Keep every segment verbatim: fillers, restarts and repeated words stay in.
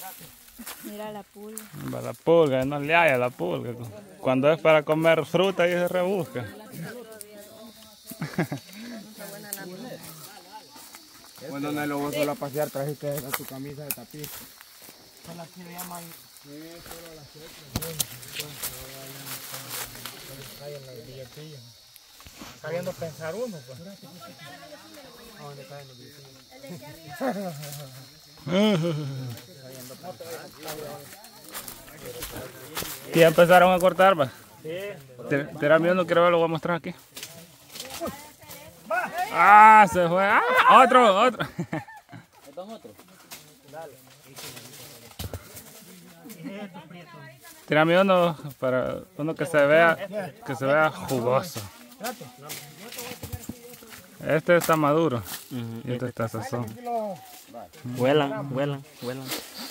Mira la pulga. Para la pulga, no le haya la pulga. Cuando es para comer fruta, ahí se rebusca. Cuando no lo voy a pasear, trajiste tu camisa de tapiz. Son las que le llaman. Sí, solo las caen los billetillos. Sabiendo pensar uno, pues. ¿A dónde caen los billetillos? ¿Y ya empezaron a cortar, va? Sí. Tira mío, no quiero ver, lo voy a mostrar aquí. Ah, se fue. Ah, otro, otro. otro? Dale. Tírame uno para uno que se vea, que se vea jugoso. Este está maduro y este está sazón. Huelan, huelan, huelan.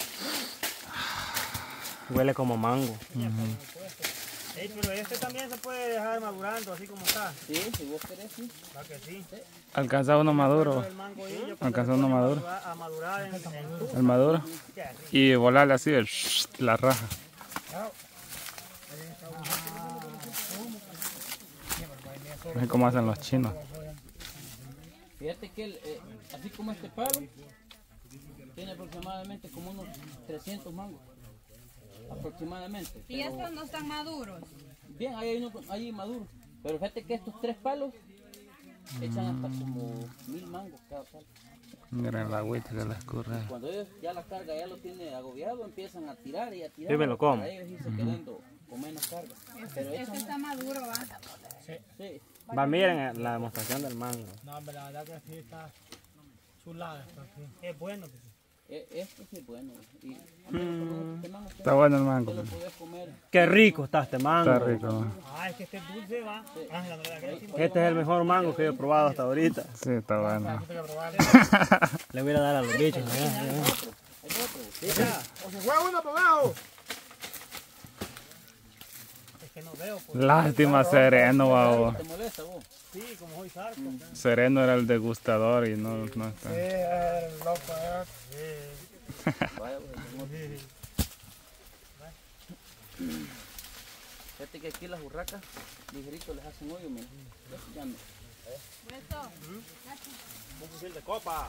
Huele como mango. Uh-huh. Hey, pero este también se puede dejar madurando así como está. Sí, si vos querés, sí. ¿Para que sí? Alcanza uno maduro. Alcanza uno maduro. A madurar en, en el maduro. Y volarle así el, la raja. Es como hacen los chinos. Fíjate que el, eh, así como este palo, tiene aproximadamente como unos trescientos mangos. Aproximadamente. ¿Y pero... estos no están maduros? Bien, ahí hay uno ahí maduro. Pero fíjate que estos tres palos mm. echan hasta como mil mangos cada palo. Miren la agüita que les escurre. Cuando ellos ya la carga ya lo tiene agobiado, empiezan a tirar y a tirar. Sí, me lo como. Para ellos irse uh-huh. quedando con menos carga. Este, pero este está maduro, ¿va? Sí. Sí. Va, miren la demostración del mango. No, pero la verdad que sí está chulada. Es bueno. Pues. Esto sí es bueno. Y, mm, este mango, está bueno el mango. Qué rico está este mango. Está rico. ¿No? Ah, es que este es dulce, va. Sí. Ah, la verdad que sí. Este es el mejor mango que yo he probado hasta ahorita. Sí, está bueno. Le voy a dar a los bichos. O se fue uno para abajo. Es que no veo. Lástima Sereno, babo. ¿Te molesta vos? Sí, como hoy sarco. Mm. Sereno era el degustador y no, no está. Sí, el loco era. Sí. Vaya, fíjate que aquí las burracas, ligerito les hacen hoyo, mira. Ya no. ¿Esto? Un fusil de copa.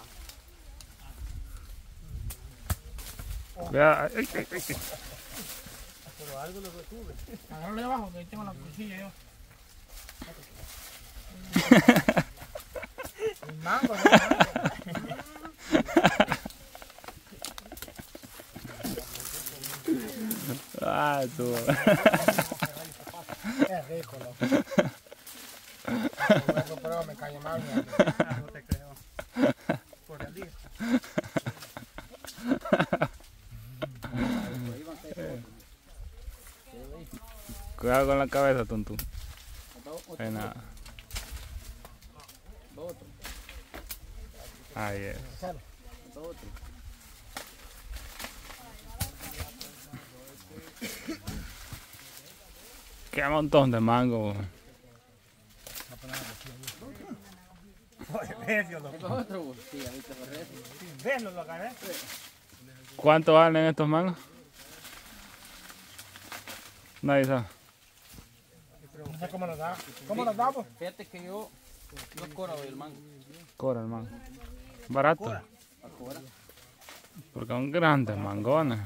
Vea, ay, ay, ay. Pero algo lo retuve. Agárralo de abajo, que ahí tengo la cuchilla yo. El mango, el mango. Ah, tú. Es rico, loco. Pero me cae mal. No te creo. Por el día. Cuidado con la cabeza, tonto. Hay nada. Ahí es. Qué montón de mango. ¿Cuánto valen estos mangos? Nadie sabe. No sé cómo los da. ¿Cómo los damos? Fíjate que yo no cobro el mango. Cobra el mango. Barato. Cobra. Porque son grandes mangones.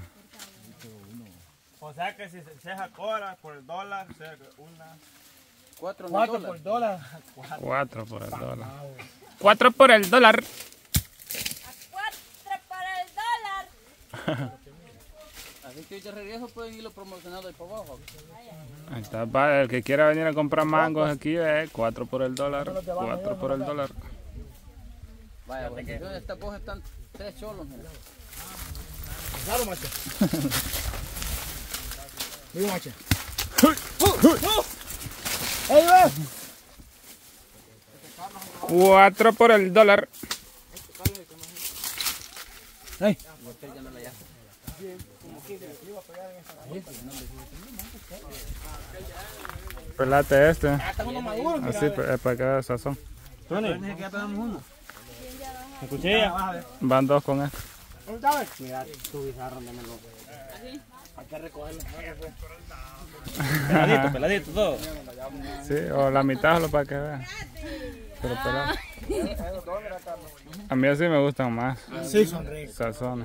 O sea que si se deja cobra por el dólar, o sea que una... Cuatro, Cuatro dólar. por el dólar. Cuatro por el dólar. Cuatro por el dólar. Cuatro por el dólar. Así que hoy de regreso pueden irlo promocionando ahí para abajo. Ahí está, el que quiera venir a comprar mangos aquí, eh, cuatro por el dólar. Cuatro por el dólar. Vaya, porque en esta coja están tres cholos, mira. Claro, macho. Mira, macho. ¡Ey, ve! Cuatro por el dólar. ¡Ey! Pelate este. Así, es para que haga sazón. ¿Me cuchilla? Van dos con esto. Mira, tu bizarro, dámelo. Hay que recogerlo. Peladito, peladito todo. Sí, o la mitad solo para que vean. Pero pelado. A mí así me gustan más. Sí, son ricos. Sazones.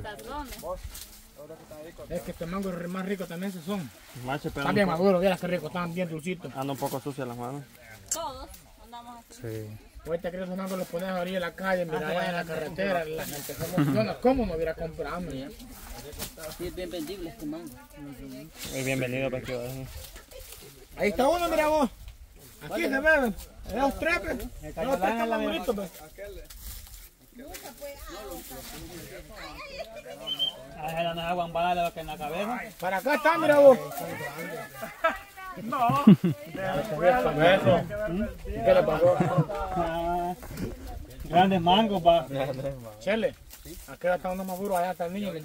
Es que este mango es más rico también, se son. Macho, pero Están bien maduros, mira qué rico, están bien dulcitos. anda un poco sucia las manos. Todos andamos así. Sí. Ahorita que esos mangos los pones a abrir en la calle, mira, allá en la carretera, la gente se emociona. ¿Cómo no hubiera comprado? Sí, es bien vendible este mango. Es bienvenido para que ahí está uno, mira vos. Aquí se beben. Esos tres, pues. Esos tres están maduritos, pues. Ahí dan agua en bala que en la cabeza. Para acá está, mira vos. No. ¿Qué le pasó? Grandes mangos, pa. Chele, aquí está uno maduro, allá está el niño.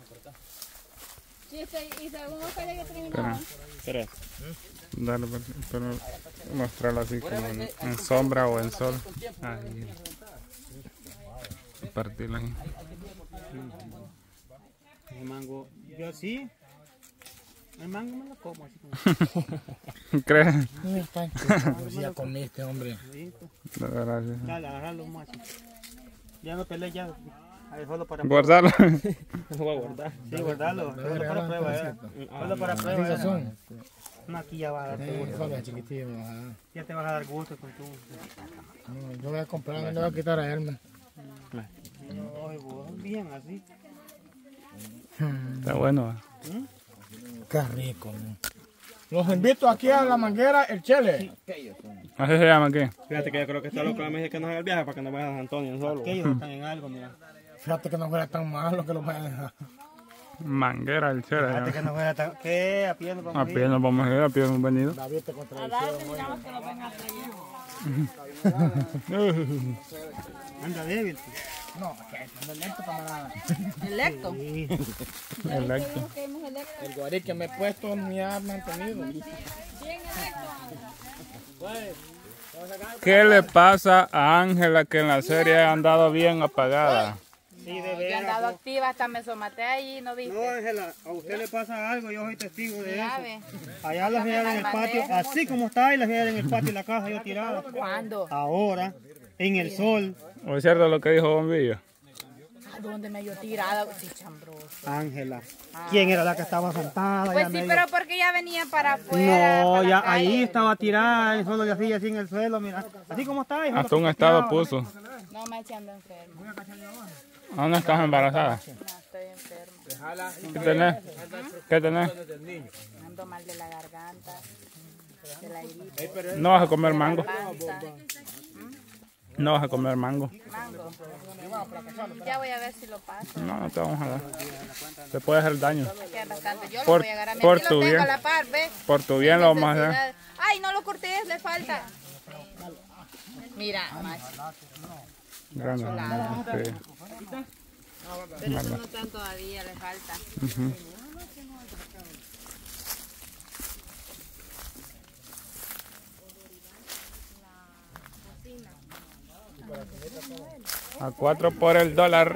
Y, este, y según usted ya Espera. terminamos. ¿Querés? Dale, pero, pero mostrarlo así como en, en sombra o en sol. Ahí. Partirlo ahí. El mango, yo sí. El mango me lo como así como. ¿Crees? Si ya comiste, hombre. De verdad, sí. Dale, agarralo, macho. Ya no peleé ya. Ahí solo para Guardarlo. Lo voy a guardar. Sí, guardarlo. Solo para prueba, eh. Solo para prueba. Así eh. son. No, aquí ya va a darte gusto. Son chiquititos, ajá. Ya te vas a dar gusto con tu. No, yo voy a comprar, no le voy a quitar a él, man. No, vos, bien así. Está bueno. ¿eh? Qué rico, man. Los invito aquí a la manguera, el Chele. Así se llama aquí. Fíjate que yo creo que está loco la me dice que no haga el viaje para que no vaya a San Antonio solo. Ellos están en algo, mira. Fíjate que no fuera tan malo que lo vayan a dejar. Manguera, el chévere. Fíjate que no fuera tan... ¿Qué? A pie nos vamos A pie nos vamos a ir, a pie hemos venido. David te contradició. Ahora terminamos que lo venga a traer. Anda débil. No, que es electo, camarada. ¿Electo? Electo. Que hemos electo. El guarí que me he puesto me ha mantenido. Bien electo. ¿Qué le pasa a Ángela que en la serie ha andado bien apagada? Sí, de Yo he veras. andado activa, hasta me somaté ahí, ¿no viste? No, Ángela, a usted le pasa algo, yo soy testigo de Ya eso. ve. Allá las veía en el patio, así como está, y las veía en el patio de la casa, yo tirada. ¿Cuándo? Ahora, en el sol, ¿O es cierto lo que dijo Bombillo? ¿A dónde me yo tirada? Sí, chambroso. Ángela. ¿Quién era la que estaba sentada? Pues allá sí, medio? pero porque ya venía para afuera. No, para la ya calle. ahí estaba tirada, y solo le hacía así en el suelo, mira. Así como está. y solo Hasta un picoteaba. estado puso. No me echando enfermo. ¿Aún no estás embarazada? No, estoy enfermo. ¿Qué tenés? ¿Qué tenés? Ando mal de la garganta, de la gripe, No vas a comer mango. panza, No vas a comer mango. mango. Ya voy a ver si lo paso. No, no te vamos a dar. Te puede hacer daño. Me queda bastante. Yo Por- lo voy a agarrar. por Aquí tu lo tengo bien. a la par, ¿ves? Por tu bien lo vamos a hacer. Necesidad. Ay, no lo corté, le falta. Mira, macho. Grande. Sí. Pero eso no están todavía, le falta. A cuatro por el dólar.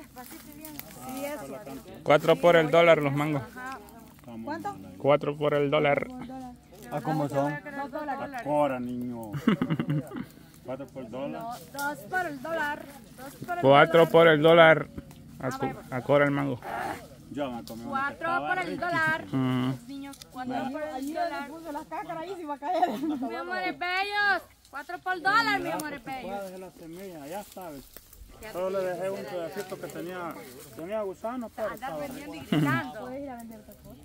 Cuatro por el dólar los mangos. ¿Cuánto? Cuatro por el dólar. Ah, ¿cómo son? Dos dólares. Cora, niño. Cuatro por dólar. Dos por el dólar. Dos por el Cuatro por el dólar. A, cu- a cobra el mango. Yo me comí Cuatro por el dólar. Mm. Niños, cuatro por el dólar. Le puso las cácaras ahí, se va a caer. Mi amores bellos. Cuatro por el dólar, mi amores bellos. de la semilla, ya sabes. Solo le dejé un pedacito que tenía, tenía gusanos, pero Anda estaba. perdiendo y gritando. ¿Puedes ir a vender otra cosa?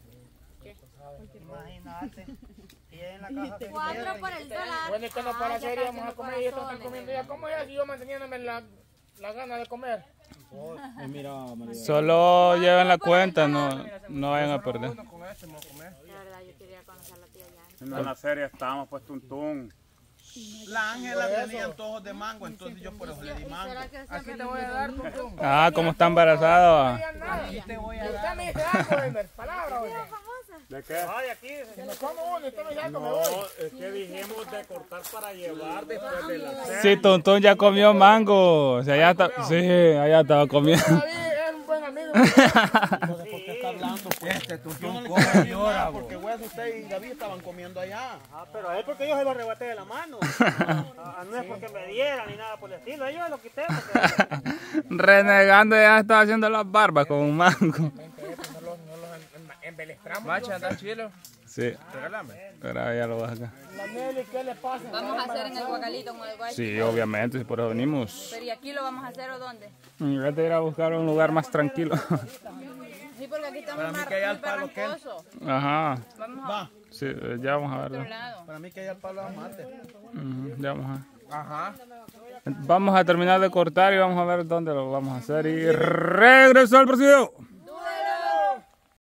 Imagínate. Y en la caja se Cuatro por el dólar. Bueno, es que no para serie vamos a comer y estos están comiendo ya. ¿Cómo es así yo manteniéndome la, la gana de comer? Eh, mira, María. Solo lleven la cuenta, no, no vayan a perder. La verdad, yo quería conocer a la tía ya. En la serie estábamos pues tuntún. La Ángela tenía antojos de mango, entonces yo por eso le di mango. ¿Será que Aquí te voy a dar, Tuntún. Ah, como está embarazado. Te voy a dar. Usted me dice algo, Elmer. Palabra, oye. ¿De qué? Ay, aquí. Si me como uno, usted me dice algo, me voy. es que dijimos de cortar para llevar después de la Sí, Tontón ya comió mango. O sea, ya está, sí, allá estaba comiendo. David es un mí no me Entonces, ¿por qué está hablando? Pues? Este tú Yo no un le cojo quiero llora, nada vos. porque Hueso, usted y David estaban comiendo allá. Ah, pero a él porque yo se lo arrebaté de la mano. Ah, no es porque me dieran ni nada por el estilo. Ellos lo quité porque... Renegando ya está haciendo las barbas con un mango. Macha, anda chilo. Sí, Regálame. pero ya lo vas acá. La Nelly, ¿qué le pasa? Vamos a hacer en el guacalito con el guay. Sí, obviamente, si por eso venimos. Pero ¿y aquí lo vamos a hacer o dónde? Voy a ir a buscar un lugar más tranquilo. Sí, porque aquí estamos Para mí más que allá al muy palo, ¿qué? barrancosos. Ajá. Vamos a Va, Sí, ya vamos a otro verlo. lado. para mí que allá al palo amate. Ujú, ya vamos a... Ajá. Vamos a terminar de cortar y vamos a ver dónde lo vamos a hacer. Y regreso al presidio.